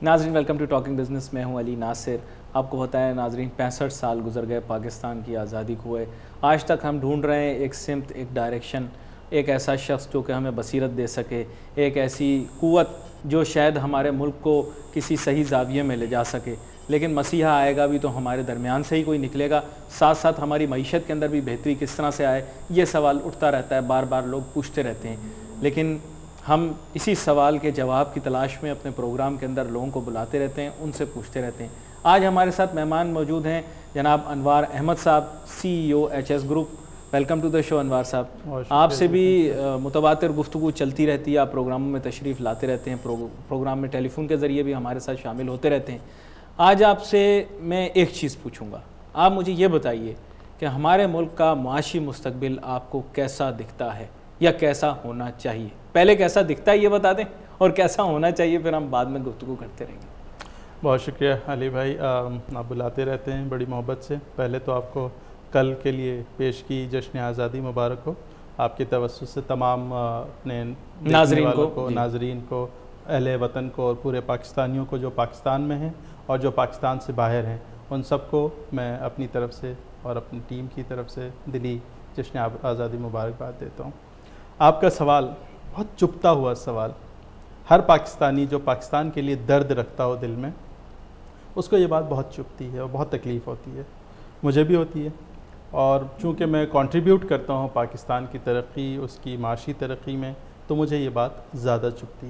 नाजरीन welcome to talking business. मैं हूं अली नासिर। आपको पता है नाजरीन 65 साल गुजर गए पाकिस्तान की आज़ादी को हुए। आज तक हम ढूंढ रहे हैं एक सिमत, एक डायरेक्शन, एक ऐसा शख्स जो कि हमें बसीरत दे सके, एक ऐसी क़ुव्वत जो शायद हमारे मुल्क को किसी सही ज़ाविये में ले जा सके। लेकिन मसीहा आएगा भी तो हमारे दरमियान से ही कोई निकलेगा। साथ साथ हमारी मईशत के अंदर भी बेहतरी किस तरह से आए, ये सवाल उठता रहता है, बार बार लोग पूछते रहते हैं। लेकिन हम इसी सवाल के जवाब की तलाश में अपने प्रोग्राम के अंदर लोगों को बुलाते रहते हैं, उनसे पूछते रहते हैं। आज हमारे साथ मेहमान मौजूद हैं जनाब अनवार अहमद साहब, CEO HS ग्रुप। Welcome to the show Anwar साहब। आपसे भी मुतवातिर गुफ्तगू चलती रहती है, आप प्रोग्रामों में तशरीफ़ लाते रहते हैं, प्रोग्राम में टेलीफोन के ज़रिए भी हमारे साथ शामिल होते रहते हैं। आज आपसे मैं एक चीज़ पूछूँगा, आप मुझे ये बताइए कि हमारे मुल्क का मुआशी मुस्तकबिल आपको कैसा दिखता है या कैसा होना चाहिए। पहले कैसा दिखता है ये बता दें, और कैसा होना चाहिए, फिर हम बाद में गुफ्तगू करते रहेंगे। बहुत शुक्रिया अली भाई, आप बुलाते रहते हैं बड़ी मोहब्बत से। पहले तो आपको कल के लिए पेश की जश्न आज़ादी मुबारक हो। आपके तवस्सुस से तमाम अपने नाज़रीन को, अहले वतन को और पूरे पाकिस्तानियों को जो पाकिस्तान में हैं और जो पाकिस्तान से बाहर हैं, उन सबको मैं अपनी तरफ से और अपनी टीम की तरफ से दिली जश्न आज़ादी मुबारकबाद देता हूँ। आपका सवाल बहुत चुभता हुआ सवाल, हर पाकिस्तानी जो पाकिस्तान के लिए दर्द रखता हो दिल में, उसको ये बात बहुत चुभती है और बहुत तकलीफ़ होती है। मुझे भी होती है, और चूँकि मैं कंट्रीब्यूट करता हूँ पाकिस्तान की तरक्की, उसकी माशी तरक्की में, तो मुझे ये बात ज़्यादा चुभती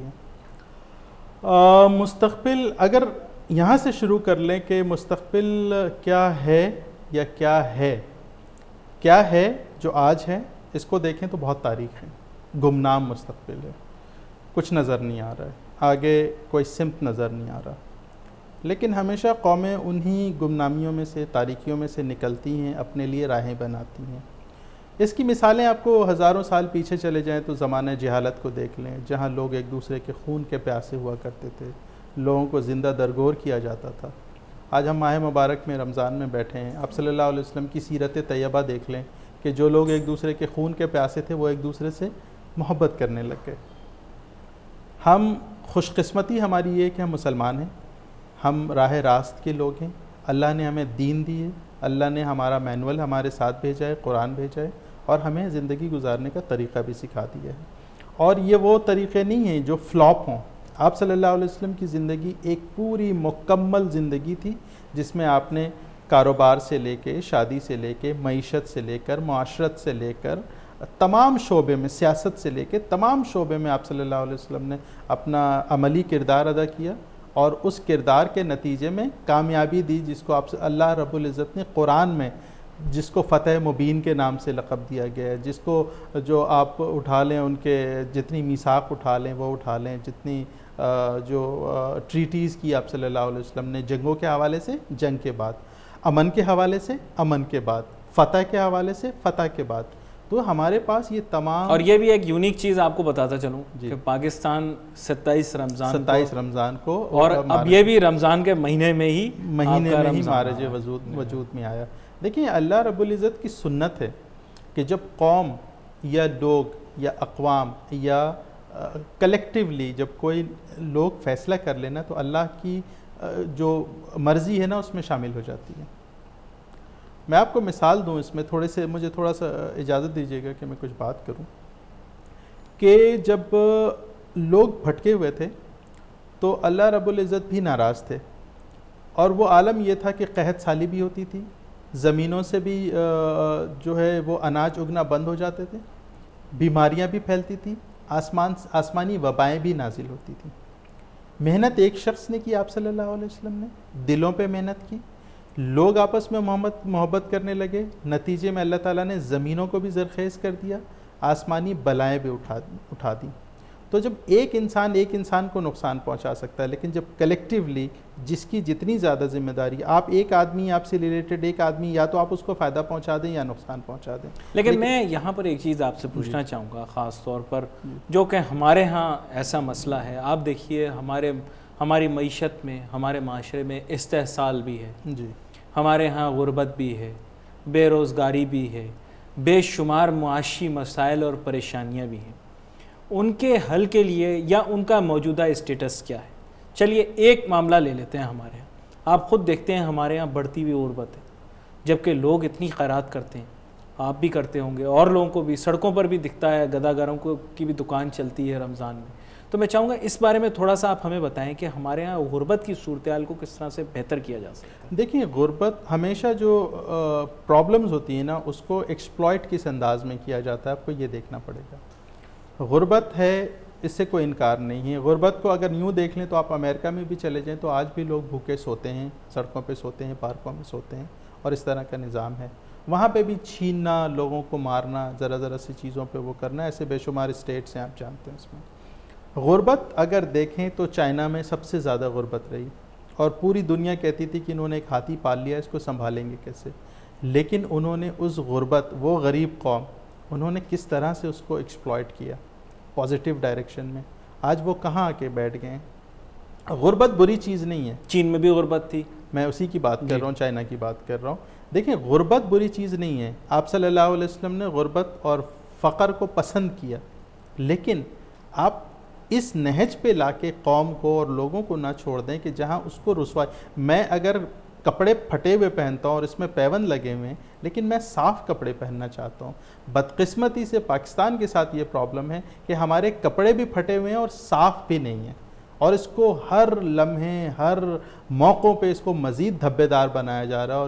है। मुस्तक़बिल, अगर यहाँ से शुरू कर लें कि मुस्तक़बिल क्या है या क्या है जो आज है, इसको देखें तो बहुत तारीख़ है। गुमनाम मुस्तक़बिल है, कुछ नज़र नहीं आ रहा है, आगे कोई सिमत नज़र नहीं आ रहा। लेकिन हमेशा कौमें उन्हीं गुमनामियों में से, तारीकियों में से निकलती हैं, अपने लिए राहें बनाती हैं। इसकी मिसालें आपको हज़ारों साल पीछे चले जाएं तो ज़माने जहालत को देख लें, जहाँ लोग एक दूसरे के खून के प्यासे हुआ करते थे, लोगों को ज़िंदा दरगोर किया जाता था। आज हम माह मुबारक में, रमज़ान में बैठे हैं, आप सल्लल्लाहु अलैहि वसल्लम की सीरत तैयबा देख लें कि जो लोग एक दूसरे के खून के प्यासे थे, वो एक दूसरे से मोहब्बत करने लग गए। हम खुशकिस्मती हमारी ये कि हम मुसलमान हैं, हम राह रास्त के लोग हैं। अल्लाह ने हमें दीन दी है, अल्लाह ने हमारा मैनुअल हमारे साथ भेजा है, कुरान भेजा है, और हमें ज़िंदगी गुजारने का तरीक़ा भी सिखा दिया है। और ये वो तरीक़े नहीं हैं जो फ्लॉप हों। आप सल्लल्लाहु अलैहि वसल्लम की ज़िंदगी एक पूरी मुकम्मल ज़िंदगी थी, जिसमें आपने कारोबार से लेके, शादी से लेके, मईशत से लेकर, मुआशरत से लेकर, तमाम शोबे में, सियासत से लेके तमाम शोबे में आप सल्लल्लाहु अलैहि वसल्लम ने अपना अमली किरदार अदा किया, और उस किरदार के नतीजे में कामयाबी दी, जिसको आप अल्लाह रब्बुल इज़्ज़त ने कुरान में, जिसको फ़तह मुबीन के नाम से लक़ब दिया गया है, जिसको जो आप उठा लें, उनके जितनी मीसाक उठा लें वो उठा लें, जितनी जो ट्रीटीज़ की आप सल्लल्लाहु अलैहि वसल्लम ने, जंगों के हवाले से जंग के बाद, अमन के हवाले से अमन के बाद, फ़तह के हवाले से फ़तह के बाद, तो हमारे पास ये तमाम। और ये भी एक यूनिक चीज़ आपको बताता चलूँ कि पाकिस्तान 27 रमज़ान को, और अब ये भी रमज़ान के महीने में ही मारज वजूद में आया। देखिए, अल्लाह रब्बुल इज़्ज़त की सुन्नत है कि जब कौम या लोग या अक़वाम या कलेक्टिवली जब कोई लोग फ़ैसला कर लेना, तो अल्लाह की जो मर्ज़ी है ना, उसमें शामिल हो जाती है। मैं आपको मिसाल दूं इसमें, मुझे थोड़ा सा इजाज़त दीजिएगा कि मैं कुछ बात करूं कि जब लोग भटके हुए थे तो अल्लाह रब्बुल इज़्ज़त भी नाराज़ थे, और वो आलम ये था कि कहत साली भी होती थी, ज़मीनों से भी जो है वो अनाज उगना बंद हो जाते थे, बीमारियां भी फैलती थी, आसमानी वबाएँ भी नाजिल होती थी। मेहनत एक शख्स ने की, आप सल्लल्लाहु अलैहि वसल्लम ने दिलों पे मेहनत की, लोग आपस में मोहब्बत करने लगे, नतीजे में अल्लाह ताला ने ज़मीनों को भी ज़रख़ेज़ कर दिया, आसमानी बलाएँ भी उठा दी। तो जब एक इंसान को नुकसान पहुंचा सकता है, लेकिन जब कलेक्टिवली जिसकी जितनी ज़्यादा जिम्मेदारी, आप एक आदमी, आपसे रिलेटेड एक आदमी, या तो आप उसको फ़ायदा पहुंचा दें या नुकसान पहुंचा दें। लेकिन मैं यहाँ पर एक चीज़ आपसे पूछना चाहूँगा, ख़ास तौर पर जो कि हमारे यहाँ ऐसा मसला है। आप देखिए, हमारी मईशत में, हमारे माशरे में इस्तेहसाल भी है जी, हमारे यहाँ गुर्बत भी है, बेरोज़गारी भी है, बेशुमार मुआशी मसाइल और परेशानियाँ भी हैं। उनके हल के लिए या उनका मौजूदा स्टेटस क्या है? चलिए एक मामला ले लेते हैं हमारे यहाँ। आप ख़ुद देखते हैं हमारे यहाँ बढ़ती हुई गुर्बत है, जबकि लोग इतनी खैरात करते हैं, आप भी करते होंगे और लोगों को भी सड़कों पर भी दिखता है, गदागरों को की भी दुकान चलती है रमज़ान में। तो मैं चाहूँगा इस बारे में थोड़ा सा आप हमें बताएं कि हमारे यहाँ गुर्बत की सूरत हाल को किस तरह से बेहतर किया जा सकता है। देखिए, गुर्बत हमेशा जो प्रॉब्लम्स होती है ना, उसको एक्सप्लॉइट किस अंदाज में किया जाता है, आपको ये देखना पड़ेगा। गुर्बत है, इससे कोई इनकार नहीं है। गुर्बत को अगर यूँ देख लें तो आप अमेरिका में भी चले जाएं तो आज भी लोग भूखे सोते हैं, सड़कों पे सोते हैं, पार्कों में सोते हैं, और इस तरह का निज़ाम है। वहाँ पे भी छीनना, लोगों को मारना, ज़रा ज़रा सी चीज़ों पे वो करना, ऐसे बेशुमार स्टेट्स हैं, आप जानते हैं। इसमें गुर्बत अगर देखें तो चाइना में सबसे ज़्यादा गुर्बत रही, और पूरी दुनिया कहती थी कि इन्होंने एक हाथी पाल लिया, इसको संभालेंगे कैसे। लेकिन उन्होंने उस गुर्बत, वो गरीब कौम, उन्होंने किस तरह से उसको एक्सप्लॉइट किया पॉजिटिव डायरेक्शन में। आज वो कहाँ आके बैठ गए हैं। गुर्बत बुरी चीज़ नहीं है, चीन में भी गुर्बत थी, मैं उसी की बात कर रहा हूँ, चाइना की बात कर रहा हूँ। देखिए, गुर्बत बुरी चीज़ नहीं है। आप सल्लल्लाहु अलैहि वसल्लम ने गुर्बत और फ़क़र को पसंद किया, लेकिन आप इस नहज पे लाके कौम को और लोगों को ना छोड़ दें कि जहाँ उसको रुसवा। मैं अगर कपड़े फटे हुए पहनता हूँ और इसमें पैबंद लगे हुए हैं, लेकिन मैं साफ़ कपड़े पहनना चाहता हूँ। बदकिस्मती से पाकिस्तान के साथ ये प्रॉब्लम है कि हमारे कपड़े भी फटे हुए हैं और साफ़ भी नहीं हैं, और इसको हर लम्हे, हर मौक़ों पे इसको मज़ीद धब्बेदार बनाया जा रहा है और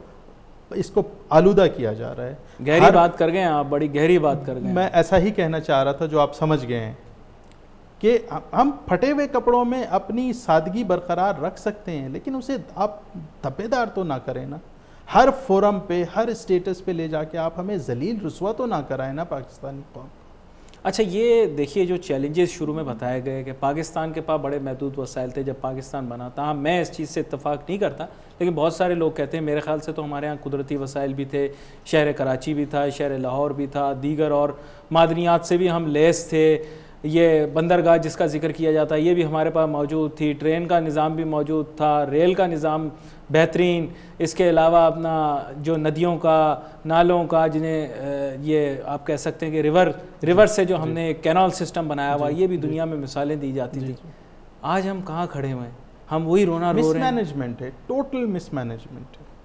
इसको आलूदा किया जा रहा है। गहरी बात कर गए आप, बड़ी गहरी बात कर गए। मैं ऐसा ही कहना चाह रहा था जो आप समझ गए हैं कि हम फटे हुए कपड़ों में अपनी सादगी बरकरार रख सकते हैं, लेकिन उसे आप धब्बेदार तो ना करें ना। हर फोरम पे, हर स्टेटस पे ले जाके आप हमें जलील रुस्वा तो ना कराएं ना पाकिस्तानी कौम। अच्छा, ये देखिए जो चैलेंजेस शुरू में बताए गए कि पाकिस्तान के पास बड़े महदूद वसाइल थे जब पाकिस्तान बना था। हाँ, मैं इस चीज़ से इत्तफाक नहीं करता, लेकिन बहुत सारे लोग कहते हैं, मेरे ख्याल से तो हमारे यहाँ कुदरती वसाइल भी थे, शहर कराची भी था, शहर लाहौर भी था, दीगर और मादनियात से भी हम लेस थे। ये बंदरगाह जिसका जिक्र किया जाता है ये भी हमारे पास मौजूद थी, ट्रेन का निज़ाम भी मौजूद था, रेल का निज़ाम बेहतरीन। इसके अलावा अपना जो नदियों का, नालों का, जिन्हें ये आप कह सकते हैं कि रिवर से जो हमने कैनाल सिस्टम बनाया हुआ, ये भी दुनिया में मिसालें दी जाती थी। आज हम कहाँ खड़े हुए हैं, हम वही रोना रो रहे हैं। मिसमैनेजमेंट है, टोटल मिसमैनेजमेंट है।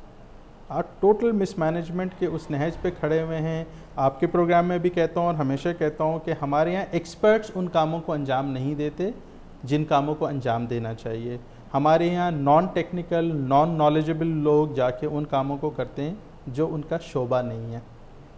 आप टोटल मिसमैनेजमेंट के उस नहज पे खड़े हुए हैं। आपके प्रोग्राम में भी कहता हूँ और हमेशा कहता हूँ कि हमारे यहाँ एक्सपर्ट्स उन कामों को अंजाम नहीं देते जिन कामों को अंजाम देना चाहिए। हमारे यहाँ नॉन टेक्निकल, नॉन नॉलेजेबल लोग जाके उन कामों को करते हैं जो उनका शोबा नहीं है।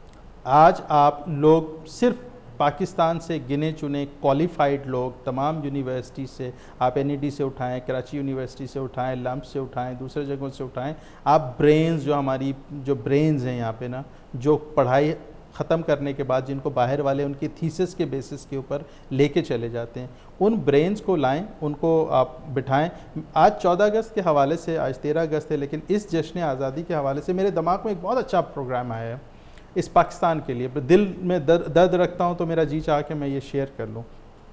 आज आप लोग सिर्फ पाकिस्तान से गिने चुने क्वालिफाइड लोग, तमाम यूनिवर्सिटी से, आप NED से उठाएं, कराची यूनिवर्सिटी से उठाएं, लम्प से उठाएं, दूसरे जगहों से उठाएं, आप ब्रेन्स, जो हमारी जो ब्रेन्स हैं यहाँ पे ना, जो पढ़ाई ख़त्म करने के बाद जिनको बाहर वाले उनकी थीसिस के बेसिस के ऊपर लेके चले जाते हैं, उन ब्रेन्स को लाएं, उनको आप बिठाएं। आज 14 अगस्त के हवाले से, आज 13 अगस्त है, लेकिन इस जश्न आज़ादी के हवाले से मेरे दिमाग में एक बहुत अच्छा प्रोग्राम आया है इस पाकिस्तान के लिए। दिल में दर्द रखता हूँ तो मेरा जी चाह के मैं ये शेयर कर लूँ।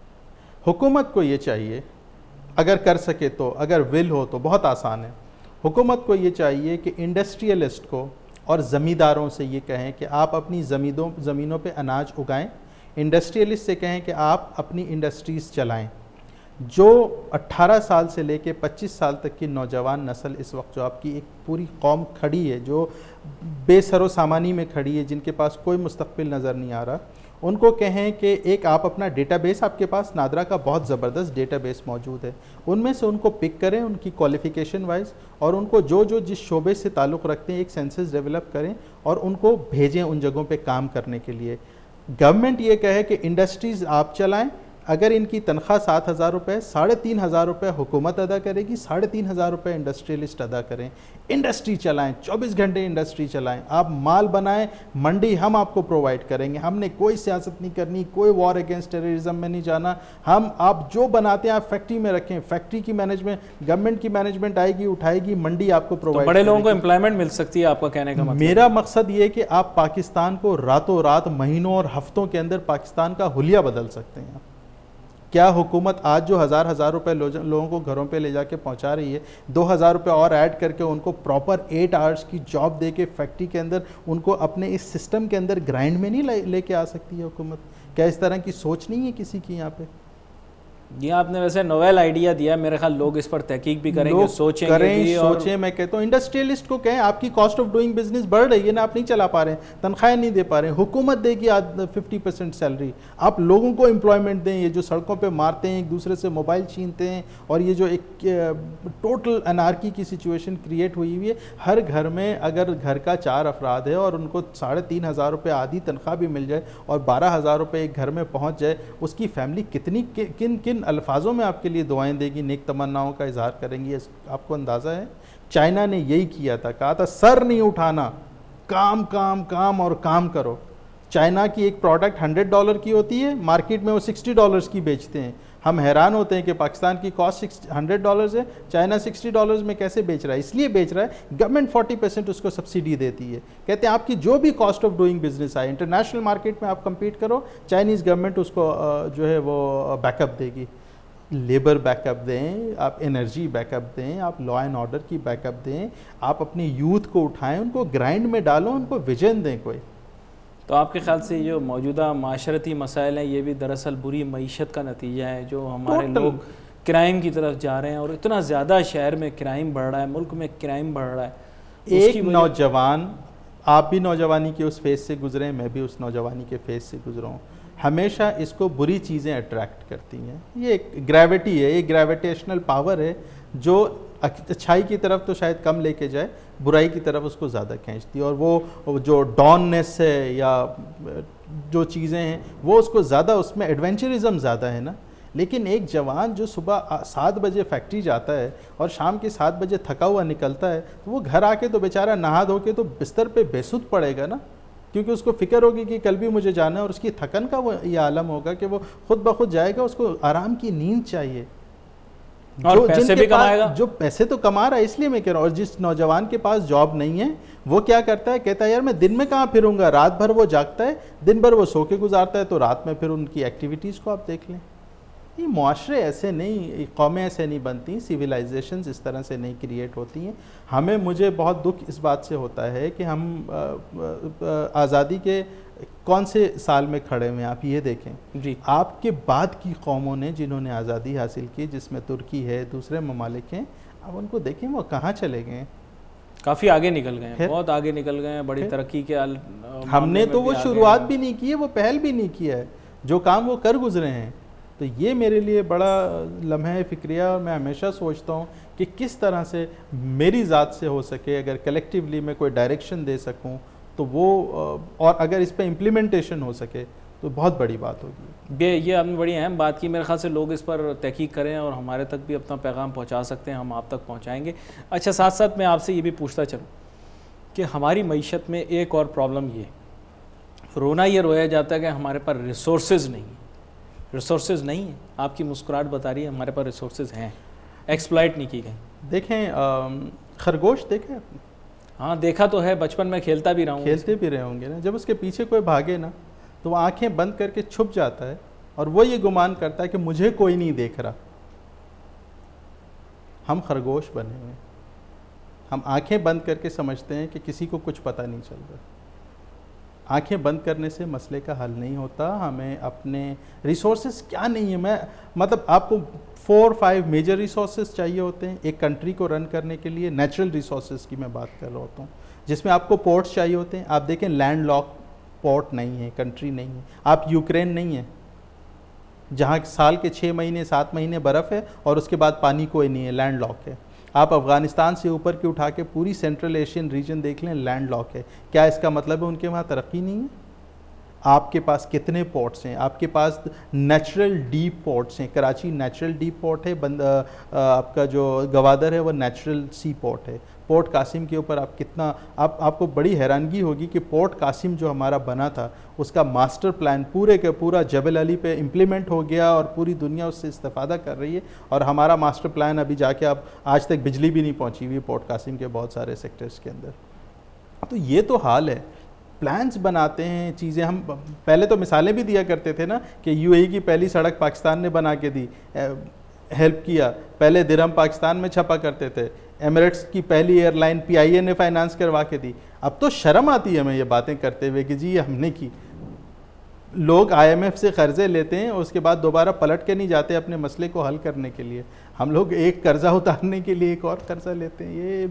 हुकूमत को ये चाहिए, अगर कर सके तो, अगर विल हो तो, बहुत आसान है। हुकूमत को ये चाहिए कि इंडस्ट्रियलिस्ट को और ज़मींदारों से ये कहें कि आप अपनी ज़मीनों पे अनाज उगाएं। इंडस्ट्रियलिस्ट से कहें कि आप अपनी इंडस्ट्रीज़ चलाएं। जो 18 साल से लेके 25 साल तक की नौजवान नस्ल इस वक्त, जो आपकी एक पूरी कौम खड़ी है, जो बेसरो सामानी में खड़ी है, जिनके पास कोई मुस्तक़बिल नज़र नहीं आ रहा, उनको कहें कि एक आप अपना डेटाबेस, आपके पास नादरा का बहुत ज़बरदस्त डेटाबेस मौजूद है, उनमें से उनको पिक करें उनकी क्वालिफ़िकेशन वाइज, और उनको जो जो जिस शोबे से ताल्लुक़ रखते हैं एक सेंसस डेवलप करें और उनको भेजें उन जगहों पे काम करने के लिए। गवर्नमेंट ये कहे कि इंडस्ट्रीज़ आप चलाएं, अगर इनकी तनख्वाह 7,000 रुपये, 3,500 रुपये हुकूमत अदा करेगी, 3,500 रुपये इंडस्ट्रियलिस्ट अदा करें। इंडस्ट्री चलाएं, 24 घंटे इंडस्ट्री चलाएं, आप माल बनाएं, मंडी हम आपको प्रोवाइड करेंगे। हमने कोई सियासत नहीं करनी, कोई वॉर अगेंस्ट टेररिज्म में नहीं जाना। हम आप जो बनाते हैं आप फैक्ट्री में रखें, फैक्ट्री की मैनेजमेंट, गवर्नमेंट की मैनेजमेंट आएगी, उठाएगी, मंडी आपको प्रोवाइड, तो बड़े लोगों को एम्प्लॉयमेंट मिल सकती है, आपका कहने का मतलब। मेरा मकसद ये है कि आप पाकिस्तान को रातों रात, महीनों और हफ्तों के अंदर पाकिस्तान का हुलिया बदल सकते हैं। क्या हुकूमत आज जो हज़ार रुपए लोगों को घरों पे ले जाके पहुंचा रही है, 2,000 रुपये और ऐड करके उनको प्रॉपर 8 आवर्स की जॉब दे के फैक्ट्री के अंदर उनको अपने इस सिस्टम के अंदर ग्राइंड में नहीं लेके आ सकती है हुकूमत? क्या इस तरह की सोच नहीं है किसी की यहाँ पे? ये आपने वैसे नोवेल आइडिया दिया, मेरे ख्याल लोग इस पर तहकीक भी करेंगे, सोचेंगे भी। सोचें, मैं कहता हूँ इंडस्ट्रियलिस्ट को कहें आपकी कॉस्ट ऑफ डूइंग बिजनेस बढ़ रही है ना, आप नहीं चला पा रहे हैं, तनख्वाहें नहीं दे पा रहे हैं, हुकूमत देगी 50% सैलरी, आप लोगों को एम्प्लॉयमेंट दें। ये जो सड़कों पे मारते हैं, एक दूसरे से मोबाइल छीनते हैं, और ये जो एक टोटल अनार्की की सिचुएशन क्रिएट हुई हुई है, हर घर में अगर घर का 4 अफराद है और उनको 3,500 रुपये आधी तनख्वाह भी मिल जाए और 12,000 रुपये एक घर में पहुँच जाए, उसकी फैमिली कितनी किन किन अल्फाजों में आपके लिए दुआएं देगी, नेक तमन्नाओं का इजहार करेंगी, आपको अंदाज़ा है। चाइना ने यही किया था, कहा था सर नहीं उठाना, काम काम काम और काम करो। चाइना की एक प्रोडक्ट $100 की होती है, मार्केट में वो $60 की बेचते हैं। हम हैरान होते हैं कि पाकिस्तान की कॉस्ट $100 है, चाइना $60 में कैसे बेच रहा है। इसलिए बेच रहा है, गवर्नमेंट 40% उसको सब्सिडी देती है। कहते हैं आपकी जो भी कॉस्ट ऑफ डूइंग बिजनेस आए, इंटरनेशनल मार्केट में आप कम्पीट करो, चाइनीज़ गवर्नमेंट उसको जो है वो बैकअप देगी। लेबर बैकअप दें, आप एनर्जी बैकअप दें, आप लॉ एंड ऑर्डर की बैकअप दें, आप अपनी यूथ को उठाएं, उनको ग्राइंड में डालो, उनको विजन दें कोई। तो आपके ख्याल से जो मौजूदा माशरती मसाइल हैं, ये भी दरअसल बुरी मईशत का नतीजा है, जो हमारे लोग क्राइम की तरफ जा रहे हैं, और इतना ज़्यादा शहर में क्राइम बढ़ रहा है, मुल्क में क्राइम बढ़ रहा है। एक नौजवान, आप भी नौजवानी के उस फेज से गुजरे, मैं भी उस नौजवानी के फेज से गुजरा हूँ, हमेशा इसको बुरी चीज़ें अट्रैक्ट करती हैं। ये एक ग्रेविटी है, ये ग्रेविटेशनल पावर है जो अच्छाई की तरफ तो शायद कम लेके जाए, बुराई की तरफ उसको ज़्यादा खींचती है। और वो जो डॉननेस है या जो चीज़ें हैं वो उसको ज़्यादा, उसमें एडवेंचरिज्म ज़्यादा है ना। लेकिन एक जवान जो सुबह 7 बजे फैक्ट्री जाता है और शाम के 7 बजे थका हुआ निकलता है, तो वो घर आके तो बेचारा नहा धो के तो बिस्तर पे बेसुध पड़ेगा ना, क्योंकि उसको फिक्र होगी कि कल भी मुझे जाना है, और उसकी थकन का वो ये आलम होगा कि वो खुद ब खुद जाएगा, उसको आराम की नींद चाहिए। और पैसे भी कमाएगा, जो पैसे तो कमा रहा है, इसलिए मैं कह रहा हूँ। और जिस नौजवान के पास जॉब नहीं है, वो क्या करता है, कहता है यार मैं दिन में कहाँ फिरूंगा, रात भर वो जागता है, दिन भर वो सो के गुजारता है, तो रात में फिर उनकी एक्टिविटीज़ को आप देख लें। ये मुआशरे ऐसे नहीं, कौमें ऐसे नहीं बनती, सिविलाइजेशंस इस तरह से नहीं क्रिएट होती हैं। मुझे बहुत दुख इस बात से होता है कि हम आज़ादी के कौन से साल में खड़े हुए हैं। आप ये देखें जी, आपके बाद की कौमों ने जिन्होंने आज़ादी हासिल की, जिसमें तुर्की है, दूसरे ममालिक हैं, अब उनको देखें वो कहाँ चले गए, काफ़ी आगे निकल गए हैं, बहुत आगे निकल गए हैं, बड़ी तरक्की के हमने तो वो शुरुआत भी नहीं की है, वो पहल भी नहीं किया है, जो काम वो कर गुजरे हैं। तो ये मेरे लिए बड़ा लम्हा फ़िक्रिया, और मैं हमेशा सोचता हूँ कि किस तरह से मेरी ज़ात से हो सके, अगर कलेक्टिवली मैं कोई डायरेक्शन दे सकूँ तो वो, और अगर इस पर इम्प्लीमेंटेशन हो सके तो बहुत बड़ी बात होगी। ये आपने बड़ी अहम बात की। मेरे ख्याल से लोग इस पर तहकीक करें और हमारे तक भी अपना पैगाम पहुँचा सकते हैं, हम आप तक पहुँचाएँगे। अच्छा, साथ साथ मैं आपसे ये भी पूछता चलूँ कि हमारी मईशत में एक और प्रॉब्लम ये, रोना ये रोया जाता है कि हमारे पास रिसोर्सेज नहीं है, रिसोर्सेज नहीं है। आपकी मुस्कुराहट बता रही है हमारे पास रिसोर्सेज हैं, एक्सप्लॉइट नहीं की गई। देखें खरगोश देखें आपने? हाँ देखा तो है, बचपन में खेलता भी रहा हूँ। खेलते भी रहे होंगे ना। जब उसके पीछे कोई भागे ना तो वो आंखें बंद करके छुप जाता है और वो ये गुमान करता है कि मुझे कोई नहीं देख रहा। हम खरगोश बने हुए, हम आंखें बंद करके समझते हैं कि किसी को कुछ पता नहीं चल रहा। आंखें बंद करने से मसले का हल नहीं होता। हमें अपने रिसोर्सेज क्या नहीं है, मैं मतलब आपको 4-5 मेजर रिसोर्सेज चाहिए होते हैं एक कंट्री को रन करने के लिए। नेचुरल रिसोर्सेज की मैं बात कर रहा होता हूँ, जिसमें आपको पोर्ट्स चाहिए होते हैं। आप देखें लैंड लॉक पोर्ट नहीं है, कंट्री नहीं है। आप यूक्रेन नहीं है जहाँ साल के 6 महीने 7 महीने बर्फ़ है और उसके बाद पानी कोई नहीं है, लैंड लॉक है। आप अफ़गानिस्तान से ऊपर के उठा के पूरी सेंट्रल एशियन रीजन देख लें, लैंड लॉक है। क्या इसका मतलब है उनके वहाँ तरक्की नहीं है? आपके पास कितने पोर्ट्स हैं? आपके पास नेचुरल डीप पोर्ट्स हैं। कराची नेचुरल डीप पोर्ट है, आपका जो गवादर है वो नेचुरल सी पोर्ट है। पोर्ट कासिम के ऊपर आप कितना, आपको बड़ी हैरानगी होगी कि पोर्ट कासिम जो हमारा बना था उसका मास्टर प्लान पूरे के पूरा जबल अली पे इम्प्लीमेंट हो गया और पूरी दुनिया उससे इस्तेफादा कर रही है। और हमारा मास्टर प्लान अभी जाके आप आज तक बिजली भी नहीं पहुंची हुई पोर्ट कासिम के बहुत सारे सेक्टर्स के अंदर। तो ये तो हाल है। प्लान्स बनाते हैं चीज़ें। हम पहले तो मिसालें भी दिया करते थे ना कि यूएई की पहली सड़क पाकिस्तान ने बना के दी, हेल्प किया। पहले दिरहम पाकिस्तान में छपा करते थे। एमिरेट्स की पहली एयरलाइन पीआईए ने फाइनेंस करवा के दी। अब तो शर्म आती है हमें ये बातें करते हुए कि जी ये हमने की। लोग IMF से कर्जे लेते हैं, उसके बाद दोबारा पलट के नहीं जाते अपने मसले को हल करने के लिए। हम लोग एक कर्जा उतारने के लिए एक और कर्जा लेते हैं।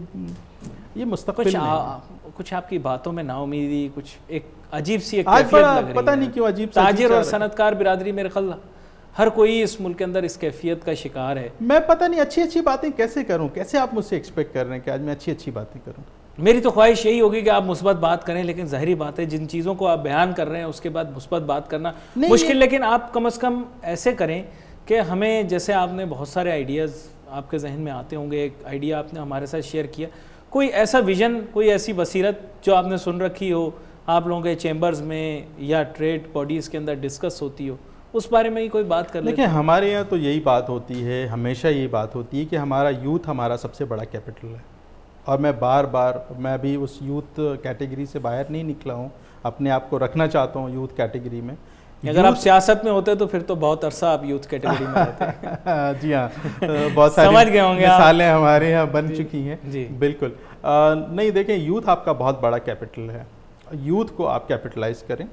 ये मुस्तक़बिल कुछ आपकी बातों में नाउमीदी, कुछ एक अजीब सी एक आज कैफियत लग रही पता है। नहीं क्यों अजीब ताजिर और सनतकार बिरादरी, मेरे ख्याल हर कोई इस मुल्क के अंदर इस कैफियत का शिकार है। मैं पता नहीं अच्छी बातें कैसे करूं, कैसे आप मुझसे एक्सपेक्ट कर रहे हैं कि आज मैं अच्छी बातें करूं। मेरी तो ख्वाहिश यही होगी कि आप मुस्बत बात करें, लेकिन ज़ाहिरी बात है जिन चीज़ों को आप बयान कर रहे हैं उसके बाद मुस्बत बात करना मुश्किल। लेकिन आप कम से कम ऐसे करें कि हमें, जैसे आपने बहुत सारे आइडियाज़ आपके जहन में आते होंगे, एक आइडिया आपने हमारे साथ शेयर किया, कोई ऐसा विजन, कोई ऐसी बसीरत जो आपने सुन रखी हो, आप लोगों के चैम्बर्स में या ट्रेड बॉडीज़ के अंदर डिस्कस होती हो, उस बारे में ही कोई बात कर लेते हैं। देखिए हमारे यहाँ तो यही बात होती है, हमेशा यही बात होती है कि हमारा यूथ हमारा सबसे बड़ा कैपिटल है। और मैं भी उस यूथ कैटेगरी से बाहर नहीं निकला हूँ, अपने आप को रखना चाहता हूँ यूथ कैटेगरी में। अगर आप सियासत में होते तो फिर तो बहुत अरसा आप यूथ कैटेगरी में रहते। जी हाँ, बहुत सारी समझ गए होंगे मिसालें हमारे यहाँ बन चुकी हैं। जी बिल्कुल। नहीं देखें, यूथ आपका बहुत बड़ा कैपिटल है। यूथ को आप कैपिटलाइज करें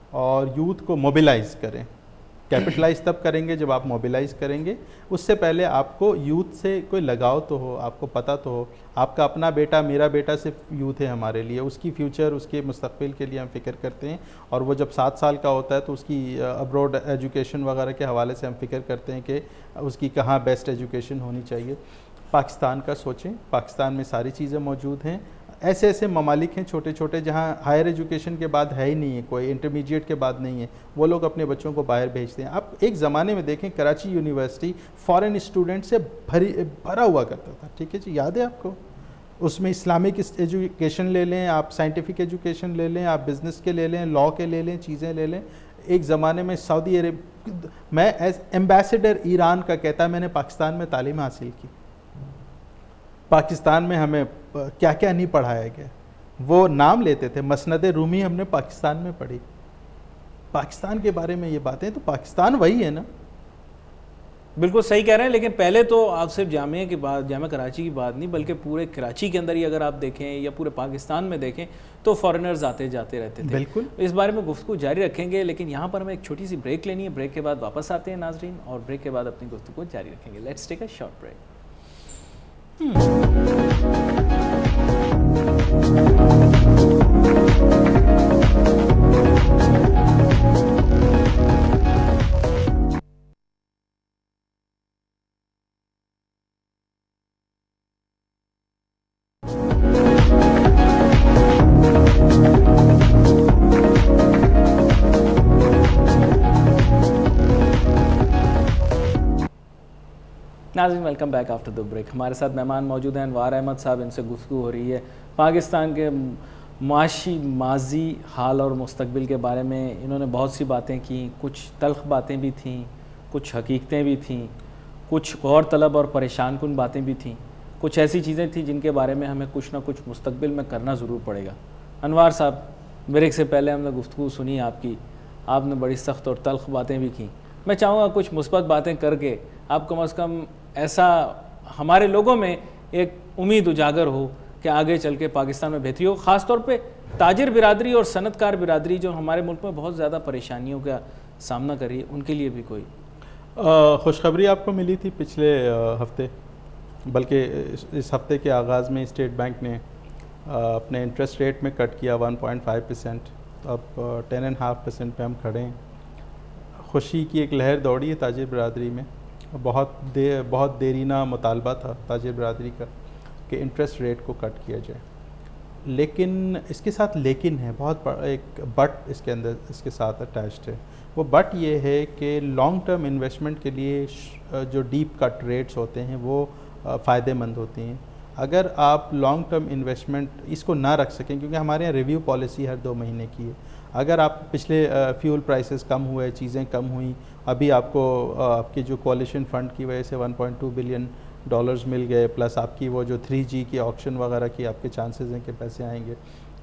और यूथ को मोबिलाइज करें। कैपिटलाइज तब करेंगे जब आप मोबिलाइज करेंगे। उससे पहले आपको यूथ से कोई लगाव तो हो, आपको पता तो हो। आपका अपना बेटा, मेरा बेटा सिर्फ यूथ है हमारे लिए, उसकी फ्यूचर, उसके मुस्तकबिल के लिए हम फ़िक्र करते हैं। और वो जब 7 साल का होता है तो उसकी अब्रॉड एजुकेशन वगैरह के हवाले से हम फ़िक्र करते हैं कि उसकी कहाँ बेस्ट एजुकेशन होनी चाहिए। पाकिस्तान का सोचें, पाकिस्तान में सारी चीज़ें मौजूद हैं। ऐसे ममालिक हैं छोटे छोटे जहाँ हायर एजुकेशन के बाद है ही नहीं है, कोई इंटरमीडिएट के बाद नहीं है, वो लोग अपने बच्चों को बाहर भेजते हैं। आप एक ज़माने में देखें, कराची यूनिवर्सिटी फ़ॉरेन स्टूडेंट से भरा हुआ करता था, ठीक है जी, याद है आपको। उसमें इस्लामिक एजुकेशन ले लें आप, साइंटिफिक एजुकेशन ले लें आप, बिज़नेस के ले लें, लॉ के ले लें, चीज़ें ले लें। एक ज़माने में सऊदी अरब, मैं एज एम्बेसडर ईरान का कहता है मैंने पाकिस्तान में तालीम हासिल की। पाकिस्तान में हमें क्या क्या नहीं पढ़ाया गया, वो नाम लेते थे। मसनद रूमी हमने पाकिस्तान में पढ़ी। पाकिस्तान के बारे में ये बातें, तो पाकिस्तान वही है ना। बिल्कुल सही कह रहे हैं। लेकिन पहले तो आप सिर्फ जामिया की बात, जामिया कराची की बात नहीं, बल्कि पूरे कराची के अंदर ही अगर आप देखें या पूरे पाकिस्तान में देखें तो फॉरेनर्स आते जाते रहते थे। बिल्कुल, इस बारे में गुफ्तगू जारी रखेंगे, लेकिन यहाँ पर हमें एक छोटी सी ब्रेक लेनी है। ब्रेक के बाद वापस आते हैं नाजरीन, और ब्रेक के बाद अपनी गुफ्तगू जारी रखेंगे। Let's take a short break. नाज़रीन, welcome back after the break. हमारे साथ मेहमान मौजूद हैं अनवार अहमद साहब, इनसे गुफ्तगू हो रही है पाकिस्तान के माशी, माजी, हाल और मुस्तकबिल के बारे में। इन्होंने बहुत सी बातें की, कुछ तल्ख बातें भी थीं, कुछ हकीकतें भी थीं, कुछ गौर तलब और परेशान कुन बातें भी थीं, कुछ ऐसी चीज़ें थीं जिनके बारे में हमें कुछ ना कुछ मुस्तकबिल में करना ज़रूर पड़ेगा। अनवार साहब, ब्रेक से पहले हमने गुफ्तगू सुनी आपकी, आपने बड़ी सख्त और तल्ख बातें भी की। मैं चाहूँगा कुछ मुस्बत बातें करके आप कम अज़ कम ऐसा हमारे लोगों में एक उम्मीद उजागर हो कि आगे चल के पाकिस्तान में बेहतरी हो। ख़ास तौर पे ताजिर बिरादरी और सनतकार बिरादरी जो हमारे मुल्क में बहुत ज़्यादा परेशानियों का सामना कर रही है, उनके लिए भी कोई खुशखबरी आपको मिली थी पिछले हफ्ते, बल्कि इस हफ्ते के आगाज़ में स्टेट बैंक ने अपने इंटरेस्ट रेट में कट किया 1.5%। अब 10.5% पे हम खड़े हैं। खुशी की एक लहर दौड़ी है ताजिर बिरादरी में। बहुत देरीना मुतालबा था ताजिर बिरादरी का कि इंटरेस्ट रेट को कट किया जाए, लेकिन इसके साथ लेकिन है, बहुत एक बट इसके अंदर इसके साथ अटैच्ड है। वो बट ये है कि लॉन्ग टर्म इन्वेस्टमेंट के लिए जो डीप कट रेट्स होते हैं वो फ़ायदेमंद होती हैं। अगर आप लॉन्ग टर्म इन्वेस्टमेंट इसको ना रख सकें, क्योंकि हमारे यहाँ रिव्यू पॉलिसी हर 2 महीने की है। अगर आप पिछले फ्यूल प्राइसेस कम हुए, चीज़ें कम हुई, अभी आपको आपकी जो कोalition फंड की वजह से $1.2 बिलियन मिल गए, प्लस आपकी वो जो 3G की ऑक्शन वगैरह की आपके चांसेस हैं कि पैसे आएंगे।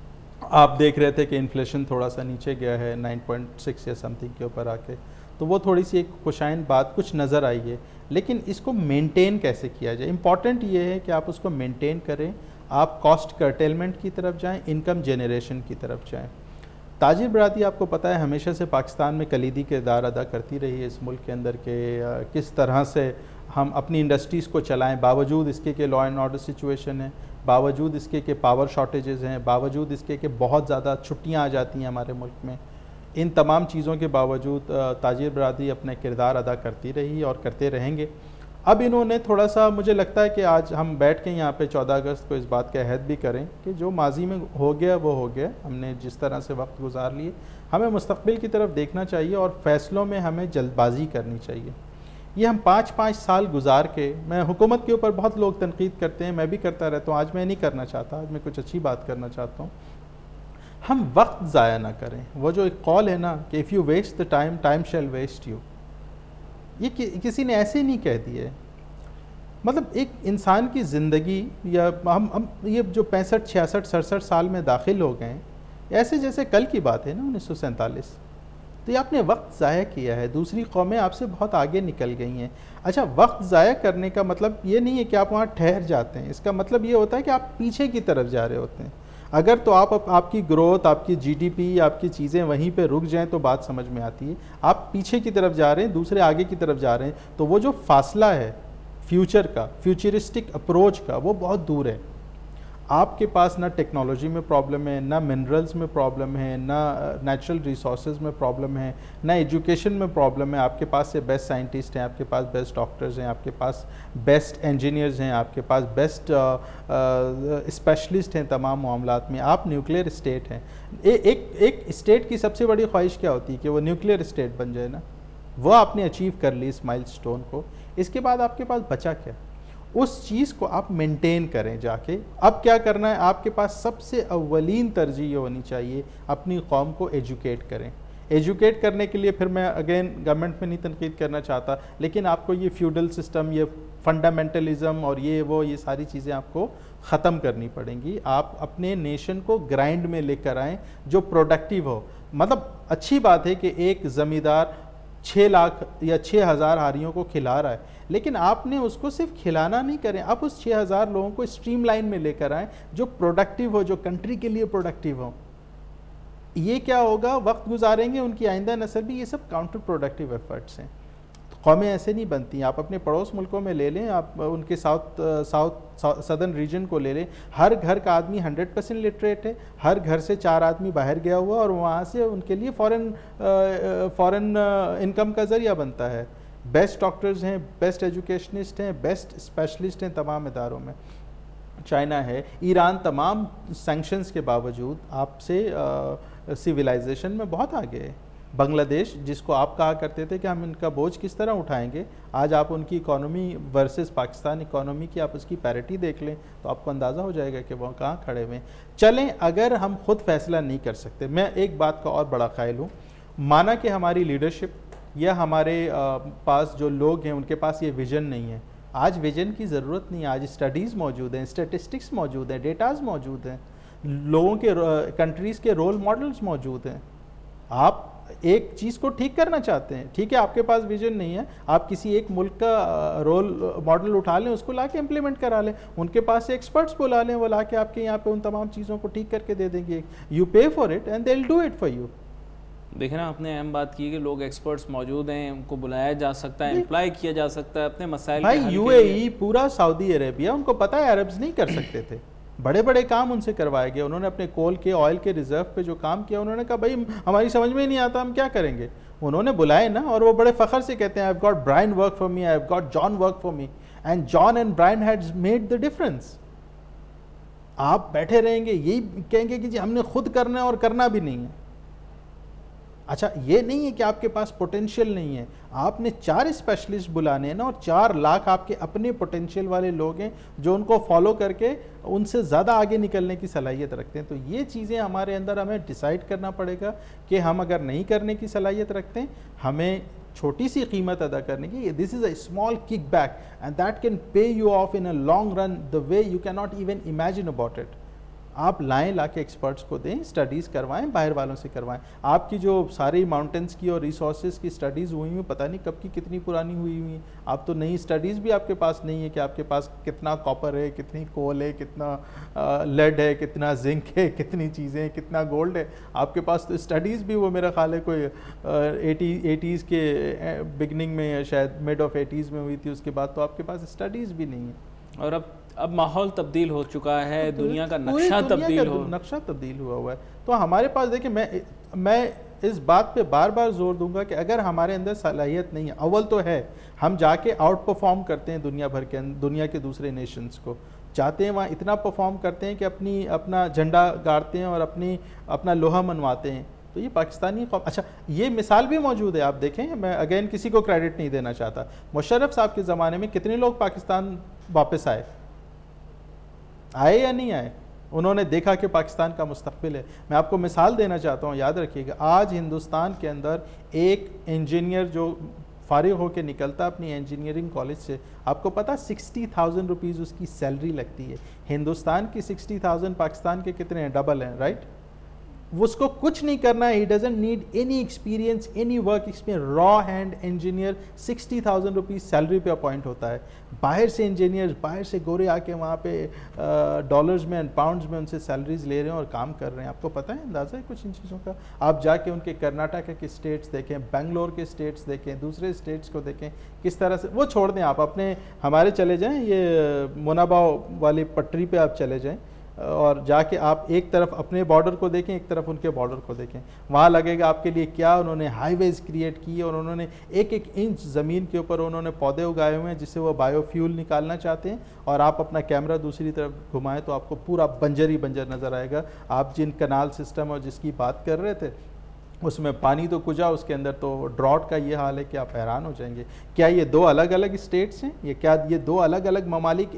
आप देख रहे थे कि इन्फ्लेशन थोड़ा सा नीचे गया है 9.6 या समथिंग के ऊपर आके, तो वो थोड़ी सी एक खुशाइन बात कुछ नज़र आई है। लेकिन इसको मेंटेन कैसे किया जाए, इम्पॉर्टेंट ये है कि आप उसको मेंटेन करें, आप कॉस्ट कर्टेलमेंट की तरफ जाएं, इनकम जनरेशन की तरफ जाएं। ताजिर बरादरी आपको पता है हमेशा से पाकिस्तान में कलीदी किरदार अदा करती रही है इस मुल्क के अंदर के किस तरह से हम अपनी इंडस्ट्रीज़ को चलाएं, बावजूद इसके कि लॉ एंड ऑर्डर सिचुएशन है, बावजूद इसके कि पावर शॉर्टेजेस हैं, बावजूद इसके कि बहुत ज़्यादा छुट्टियां आ जाती हैं हमारे मुल्क में। इन तमाम चीज़ों के बावजूद ताजिर बरादरी अपने किरदार अदा करती रही और करते रहेंगे। अब इन्होंने थोड़ा सा, मुझे लगता है कि आज हम बैठ के यहाँ पे 14 अगस्त को इस बात का अहद भी करें कि जो माजी में हो गया वो हो गया, हमने जिस तरह से वक्त गुजार लिए, हमें मुस्तकबिल की तरफ देखना चाहिए और फ़ैसलों में हमें जल्दबाजी करनी चाहिए। ये हम 5-5 साल गुजार के, मैं हुकूमत के ऊपर बहुत लोग तनकीद करते हैं, मैं भी करता रहता हूँ, आज मैं नहीं करना चाहता, आज मैं कुछ अच्छी बात करना चाहता हूँ। हम वक्त ज़ाया ना करें। वो जो एक कॉल है ना कि if you waste the time, time shall waste you, ये किसी ने ऐसे नहीं कह दिए। मतलब एक इंसान की ज़िंदगी, या हम ये जो 65, 66, 67 साल में दाखिल हो गए, ऐसे जैसे कल की बात है ना 1947, तो ये आपने वक्त ज़ाया किया है। दूसरी कौमें आपसे बहुत आगे निकल गई हैं। अच्छा, वक्त ज़ाया करने का मतलब ये नहीं है कि आप वहाँ ठहर जाते हैं, इसका मतलब ये होता है कि आप पीछे की तरफ जा रहे होते हैं। अगर तो आपकी ग्रोथ, आपकी जीडीपी, आपकी चीज़ें वहीं पे रुक जाएं तो बात समझ में आती है। आप पीछे की तरफ जा रहे हैं, दूसरे आगे की तरफ जा रहे हैं, तो वो जो फासला है फ्यूचर का, फ्यूचरिस्टिक अप्रोच का, वो बहुत दूर है। आपके पास ना टेक्नोलॉजी में प्रॉब्लम है, ना मिनरल्स में प्रॉब्लम है, ना नेचुरल रिसोर्सेज में प्रॉब्लम है, ना एजुकेशन में प्रॉब्लम है। आपके पास से बेस्ट साइंटिस्ट हैं, आपके पास बेस्ट डॉक्टर्स हैं, आपके पास बेस्ट इंजीनियर्स हैं, आपके पास बेस्ट स्पेशलिस्ट हैं तमाम मामलात में। आप न्यूक्लियर स्टेट हैं। एक स्टेट की सबसे बड़ी ख्वाहिश क्या होती है कि वो न्यूक्लियर स्टेट बन जाए ना। वो आपने अचीव कर ली इस माइलस्टोन को। इसके बाद आपके पास बचा क्या? उस चीज़ को आप मेंटेन करें जाके। अब क्या करना है, आपके पास सबसे अव्वलीन तरजीह होनी चाहिए, अपनी कौम को एजुकेट करें। एजुकेट करने के लिए फिर मैं अगेन गवर्नमेंट में नहीं तनकीद करना चाहता, लेकिन आपको ये फ्यूडल सिस्टम, ये फंडामेंटलिज्म और ये सारी चीज़ें आपको ख़त्म करनी पड़ेंगी। आप अपने नेशन को ग्राइंड में लेकर आएँ जो प्रोडक्टिव हो। मतलब अच्छी बात है कि एक ज़मींदार 6 लाख या 6,000 हारियों को खिला रहा है, लेकिन आपने उसको सिर्फ खिलाना नहीं करें, आप उस 6,000 लोगों को स्ट्रीमलाइन में लेकर आएँ जो प्रोडक्टिव हो, जो कंट्री के लिए प्रोडक्टिव हो। ये क्या होगा, वक्त गुजारेंगे, उनकी आइंदा नस्ल भी, ये सब काउंटर प्रोडक्टिव एफर्ट्स हैं। कौमें ऐसे नहीं बनती। आप अपने पड़ोस मुल्कों में ले लें, आप उनके सदर्न रीजन को ले लें, हर घर का आदमी 100% लिटरेट है, हर घर से 4 आदमी बाहर गया हुआ और वहाँ से उनके लिए फॉरेन इनकम का ज़रिया बनता है। बेस्ट डॉक्टर्स हैं, बेस्ट एजुकेशनिस्ट हैं, बेस्ट स्पेशलिस्ट हैं तमाम इदारों में। चाइना है, ईरान तमाम सैंक्शंस के बावजूद आपसे सिविलाइजेशन में बहुत आगे है। बांग्लादेश, जिसको आप कहा करते थे कि हम इनका बोझ किस तरह उठाएंगे, आज आप उनकी इकोनॉमी वर्सेस पाकिस्तान इकोनॉमी की आप उसकी पैरिटी देख लें तो आपको अंदाज़ा हो जाएगा कि वह कहाँ खड़े हुए हैं। चलें, अगर हम खुद फैसला नहीं कर सकते, मैं एक बात का और बड़ा क़ाइल हूँ, माना कि हमारी लीडरशिप या हमारे पास जो लोग हैं उनके पास ये विज़न नहीं है। आज विज़न की ज़रूरत नहीं है, आज स्टडीज़ मौजूद हैं, स्टेटिस्टिक्स मौजूद हैं, डेटाज़ मौजूद हैं, लोगों के कंट्रीज़ के रोल मॉडल्स मौजूद हैं। आप एक चीज़ को ठीक करना चाहते हैं, ठीक है, आपके पास विजन नहीं है, आप किसी एक मुल्क का रोल मॉडल उठा लें, उसको ला के इम्प्लीमेंट करा लें, उनके पास से एक्सपर्ट्स बुला लें, वो ला के आपके यहाँ पे उन तमाम चीज़ों को ठीक करके दे देंगे। You pay for it and they will do it for you. देखें ना, आपने अहम बात की कि लोग एक्सपर्ट्स मौजूद हैं, उनको बुलाया जा सकता है, एम्प्लॉय किया जा सकता है अपने मसाइल भाई। यूएई, पूरा सऊदी अरेबिया, उनको पता है अरब्स नहीं कर सकते थे, बड़े बड़े काम उनसे करवाए गए। उन्होंने अपने कोल के, ऑयल के रिजर्व पे जो काम किया, उन्होंने कहा भाई हमारी समझ में नहीं आता, हम क्या करेंगे। उन्होंने बुलाए ना, और वो बड़े फ़ख्र से कहते हैं I have got Brian work for me, I have got John work for me, and John and Brian had made the difference. आप बैठे रहेंगे यही कहेंगे कि जी हमने खुद करना है और करना भी नहीं है। अच्छा, ये नहीं है कि आपके पास पोटेंशियल नहीं है, आपने 4 स्पेशलिस्ट बुलाने हैं ना, और 4 लाख आपके अपने पोटेंशियल वाले लोग हैं जो उनको फॉलो करके उनसे ज़्यादा आगे निकलने की सलाहियत रखते हैं। तो ये चीज़ें हमारे अंदर हमें डिसाइड करना पड़ेगा कि हम अगर नहीं करने की सलाहियत रखते हैं, हमें छोटी सी कीमत अदा करने की। This is a small kick back and that can pay you off in a long run the way you can not even imagine about it. आप लाएं, ला के एक्सपर्ट्स को दें, स्टडीज़ करवाएं, बाहर वालों से करवाएं। आपकी जो सारी माउंटेन्स की और रिसोर्सेज की स्टडीज़ हुई हुई पता नहीं कब की कितनी पुरानी हुई हुई, आप तो नई स्टडीज़ भी आपके पास नहीं है कि आपके पास कितना कॉपर है, कितनी कोल है, कितना लेड है, कितना जिंक है, कितनी चीज़ें हैं, कितना गोल्ड है। आपके पास तो स्टडीज़ भी वो मेरा ख्याल है कोई 80s के बिगनिंग में या शायद मिड ऑफ 80s में हुई थी, उसके बाद तो आपके पास स्टडीज़ भी नहीं है। और अब माहौल तब्दील हो चुका है, दुनिया का नक्शा तब्दील हुआ है। तो हमारे पास देखिए, मैं इस बात पे बार बार जोर दूंगा कि अगर हमारे अंदर सलाहियत नहीं है, अव्वल तो है हम जाके आउट परफॉर्म करते हैं दुनिया भर के, दुनिया के दूसरे नेशंस को जाते हैं, वहाँ इतना परफॉर्म करते हैं कि अपना झंडा गाड़ते हैं और अपना लोहा मनवाते हैं। तो ये पाकिस्तानी कौम, अच्छा ये मिसाल भी मौजूद है, आप देखें, मैं अगेन किसी को क्रेडिट नहीं देना चाहता, मुशर्रफ साहब के ज़माने में कितने लोग पाकिस्तान वापस आए या नहीं आए? उन्होंने देखा कि पाकिस्तान का मुस्तकबिल है। मैं आपको मिसाल देना चाहता हूँ, याद रखिएगा, आज हिंदुस्तान के अंदर एक इंजीनियर जो फारिग होकर निकलता अपनी इंजीनियरिंग कॉलेज से, आपको पता 60,000 रुपीज़ उसकी सैलरी लगती है। हिंदुस्तान की 60,000 पाकिस्तान के कितने हैं? डबल हैं, राइट? उसको कुछ नहीं करना है, he doesn't need any experience, any work experience, raw hand engineer 60,000 rupees salary पे अपॉइंट होता है। बाहर से इंजीनियर्स, बाहर से गोरे आके वहाँ पे डॉलर्स में एंड पाउंड्स में उनसे सैलरीज ले रहे हैं और काम कर रहे हैं। आपको पता है, अंदाज़ा है कुछ इन चीज़ों का? आप जाके उनके कर्नाटक के स्टेट्स देखें, बेंगलोर के स्टेट्स देखें, दूसरे स्टेट्स को देखें, किस तरह से वो छोड़ दें, आप अपने हमारे चले जाएँ, ये मुनाबाव वाली पटरी पर आप चले जाएँ और जाके आप एक तरफ अपने बॉर्डर को देखें, एक तरफ उनके बॉर्डर को देखें, वहाँ लगेगा आपके लिए क्या उन्होंने हाईवेज क्रिएट किए और उन्होंने एक एक इंच ज़मीन के ऊपर उन्होंने पौधे उगाए हुए हैं जिससे वो बायोफ्यूल निकालना चाहते हैं। और आप अपना कैमरा दूसरी तरफ घुमाएं तो आपको पूरा बंजर ही बंजर नज़र आएगा। आप जिन कनाल सिस्टम और जिसकी बात कर रहे थे उसमें पानी तो कुछ, उसके अंदर तो ड्रॉट का ये हाल है कि आप हैरान हो जाएंगे। क्या ये दो अलग अलग स्टेट्स हैं? ये दो अलग अलग ममालिक,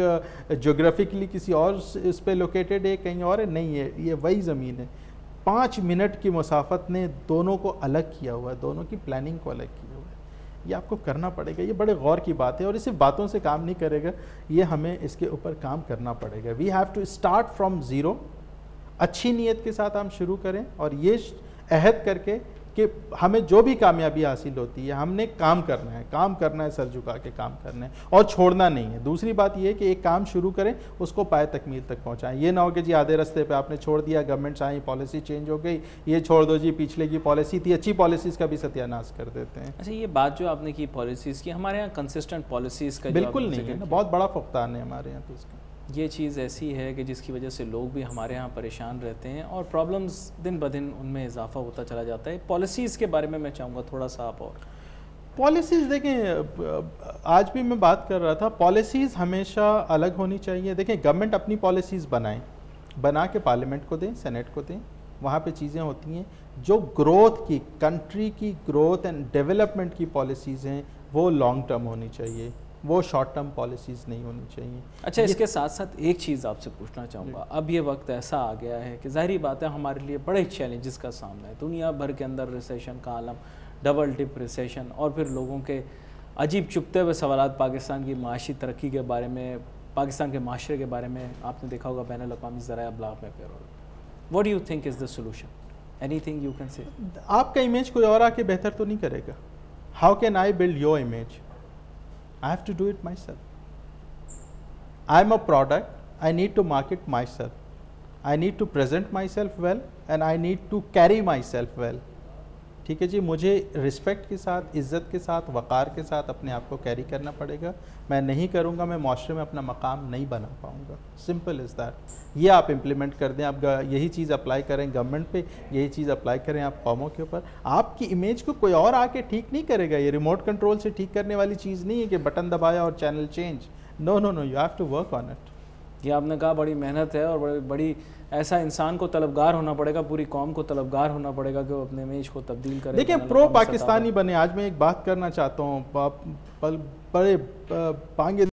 एक ज्योग्राफिकली किसी और इस पे लोकेटेड है, कहीं और है? नहीं है, ये वही ज़मीन है। 5 मिनट की मुसाफत ने दोनों को अलग किया हुआ है, दोनों की प्लानिंग को अलग किया हुआ है। ये आपको करना पड़ेगा, ये बड़े गौर की बात है और इसे बातों से काम नहीं करेगा, ये हमें इसके ऊपर काम करना पड़ेगा। We have to start from zero. अच्छी नीयत के साथ हम शुरू करें और ये अहद करके कि हमें जो भी कामयाबी हासिल होती है हमने काम करना है, सर झुका के काम करना है और छोड़ना नहीं है। दूसरी बात यह है कि एक काम शुरू करें, उसको पाए तकमील तक पहुंचाएं। ये ना हो कि जी आधे रास्ते पे आपने छोड़ दिया, गवर्नमेंट्स आई, पॉलिसी चेंज हो गई, ये छोड़ दो जी, पिछले की पॉलिसी थी, अच्छी पॉलिसीज़ का भी सत्यानाश कर देते हैं। अच्छा, ये बात जो आपने की पॉलिसीज़ की, हमारे यहाँ कंसिस्टेंट पॉलिसीज़ का बिल्कुल नहीं है ना, बहुत बड़ा फुकतान है हमारे यहाँ। तो इसका ये चीज़ ऐसी है कि जिसकी वजह से लोग भी हमारे यहाँ परेशान रहते हैं और प्रॉब्लम्स दिन ब दिन उनमें इजाफा होता चला जाता है। पॉलिसीज़ के बारे में मैं चाहूँगा थोड़ा सा आप। और पॉलिसीज़ देखें, आज भी मैं बात कर रहा था, पॉलिसीज़ हमेशा अलग होनी चाहिए। देखें, गवर्नमेंट अपनी पॉलिसीज़ बना के पार्लियामेंट को दें, सेनेट को दें, वहाँ पे चीज़ें होती हैं। जो ग्रोथ की, कंट्री की ग्रोथ एंड डेवलपमेंट की पॉलिसीज़ हैं वो लॉन्ग टर्म होनी चाहिए, वो शॉर्ट टर्म पॉलिसीज़ नहीं होनी चाहिए। अच्छा, इसके साथ साथ एक चीज़ आपसे पूछना चाहूँगा, अब ये वक्त ऐसा आ गया है कि ज़ाहिरी बात है हमारे लिए बड़े चैलेंजेस का सामना है। दुनिया भर के अंदर रिसेशन का आलम, डबल टिप रिसेशन, और फिर लोगों के अजीब चुभते हुए सवालात पाकिस्तान की माशी तरक्की के बारे में, पाकिस्तान के माशरे के बारे में आपने देखा होगा बैनुल अक़वामी ज़राया अब्लाग में। What do you think is the solution? Anything you can say? आपका इमेज कोई और आके बेहतर तो नहीं करेगा। How can I build your image? I have to do it myself. I am a product. I need to market myself. I need to present myself well and I need to carry myself well. ठीक है जी, मुझे respect के साथ, इज़्ज़त के साथ, वक़ार के साथ अपने आप को कैरी करना पड़ेगा। मैं नहीं करूँगा, मैं माशरे में अपना मकाम नहीं बना पाऊँगा। Simple is that. ये आप इम्प्लीमेंट कर दें, आप यही चीज़ अप्लाई करें गवर्नमेंट पे, यही चीज़ अप्लाई करें आप कौमों के ऊपर। आपकी इमेज को कोई और आके ठीक नहीं करेगा। ये रिमोट कंट्रोल से ठीक करने वाली चीज़ नहीं है कि बटन दबाया और channel change. No no no, you have to work on it. ये आपने कहा बड़ी मेहनत है और बड़ी ऐसा इंसान को तलबगार होना पड़ेगा, पूरी कौम को तलबगार होना पड़ेगा कि वो अपने इमेज को तब्दील करे। देखिए, प्रो पाकिस्तानी बने। आज मैं एक बात करना चाहता हूँ, बड़े पांगे